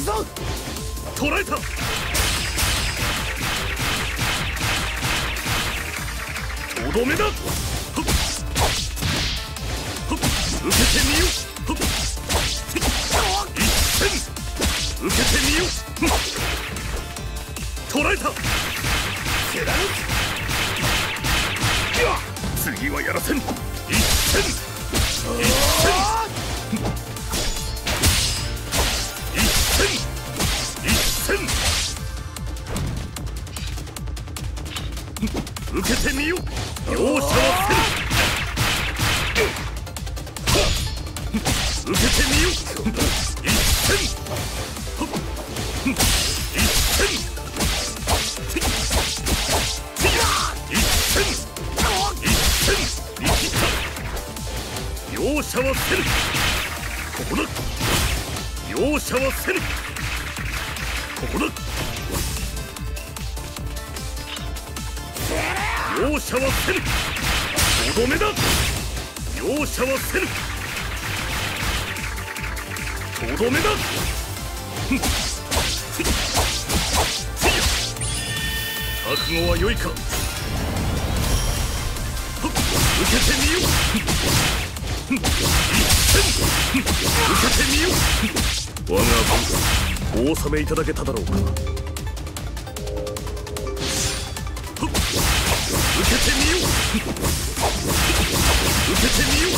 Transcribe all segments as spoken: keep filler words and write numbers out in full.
ぞ。 捕らえた。とどめだ。受けてみよ。一戦受けてみよ。捕らえた。次はやらせん。一戦一戦一戦一戦受けてみよ。容赦はせん。受けてみよ。一戦一戦一戦一戦生きた。容赦はせぬ。ここだ。容赦はせぬ。ここだ。容赦はせぬ。とどめだ。容赦はせぬ。とどめだ。覚悟は良いか。受けてみよ。一戦受けてみよ。我が分お納めいただけただろうか。受けてみよ。受けてみよ。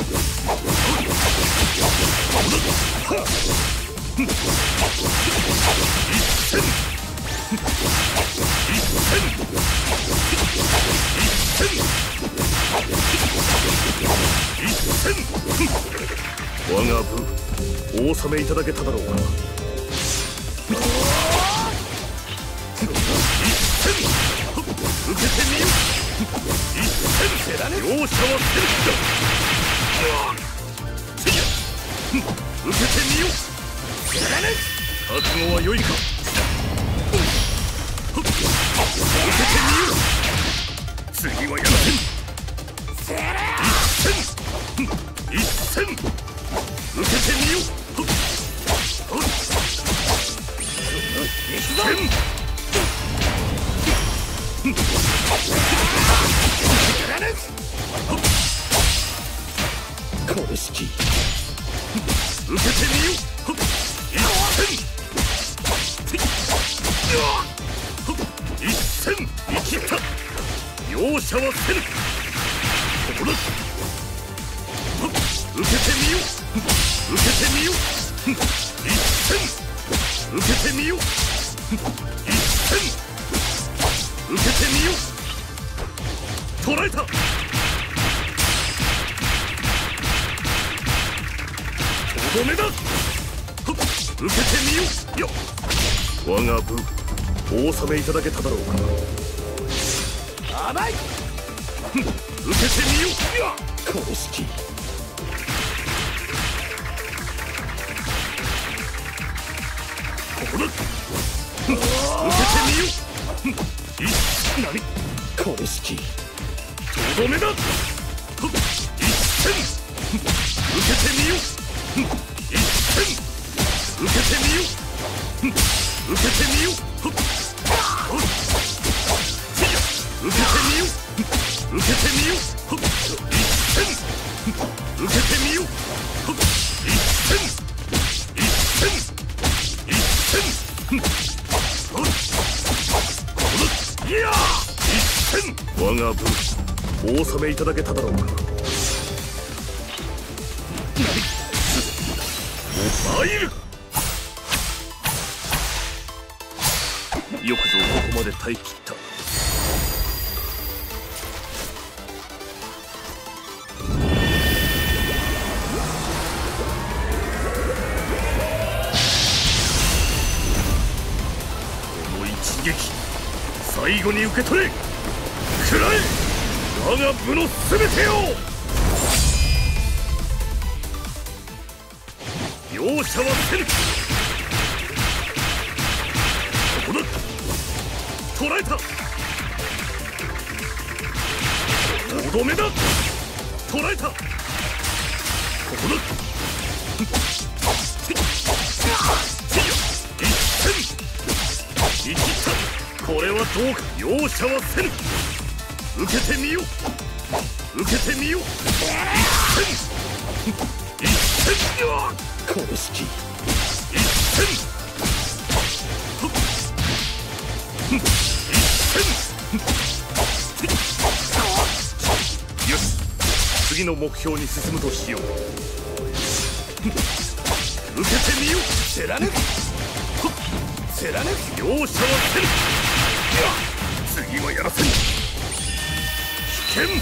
一戦一戦一戦一戦我が分お納めいただけただろうか。一戦受けてみよ。一戦容赦はせるか。受けてみよ。覚悟は良いか。受けてみよ。次はやらせん。一戦一戦受けてみよ。一戦これしき受けてみよ。一戦一戦生きた。容赦はせぬ。ここだ。受けてみよ。受けてみよ。一戦受けてみよ。一戦受けてみよ。捕らえた。とどめだ。受けてみよ。よ我が分お納めいただけただろうか。甘い。受けてみよ。これしきここだ。受けてみよ。い何これしきとどめだ。一戦受けてみよ。一戦受けてみよ。受けてみよ。受けてみよ。受けてみよ。一戦受けてみよ。一戦一戦一戦いや一戦我が分お納めいただけただろうか。お参る。よくぞここまで耐え切った。この一撃最後に受け取れ。食らえ我が部の全てを。容赦はせぬ。ここだ。捕らえた。とどめだ。捕らえた。ここだ。受生きた。これはどうか。容赦はせぬ。受けてみよう。受けてみよう。一戦一戦よ。これしき一戦一戦。よし、次の目標に進むとしよう。受けてみよう。貫く貫く。容赦はせぬ。次はやらせぬ。危険。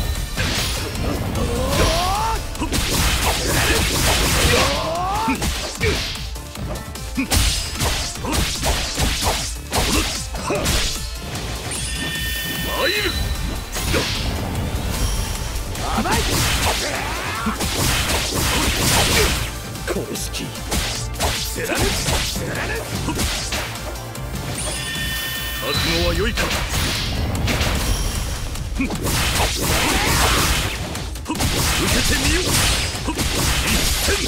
参る。甘い。これしき貫く貫く。覚悟は良いか。受けてみよう。一戦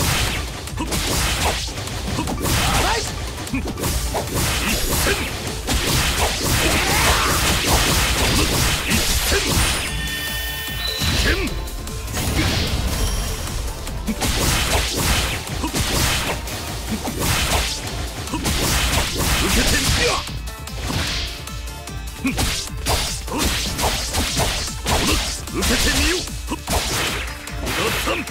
甘い。一戦一戦危険。受けてみよう。受けてみよう。小田さん。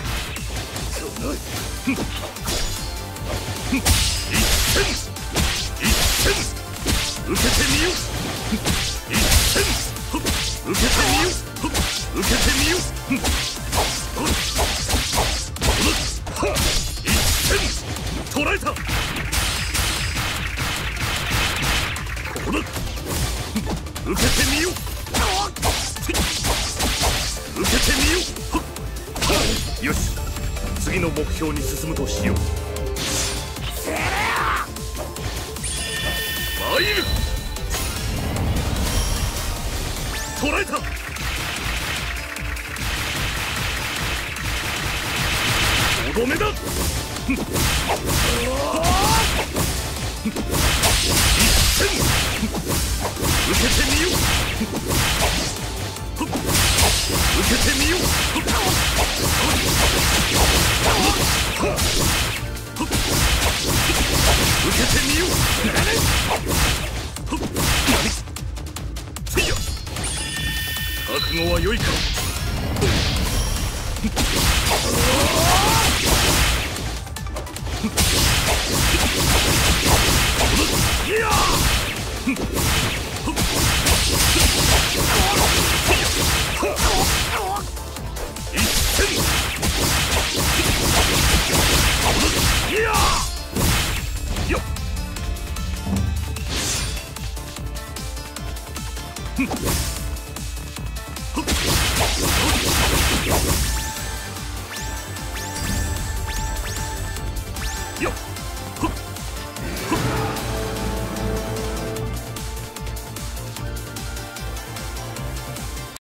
一戦一戦受けてみよう。一戦受けてみよう。受けてみよう。一戦捕らえた。ここだ。受けてみよう。受けてみよう。よし、次の目標に進むとしよう。参る。捕らえた。とどめだ。一戦受けてみよう。受けてみよう。受けてみよう。何せいや。覚悟は良いか。いや一戦いやよっ。よっ。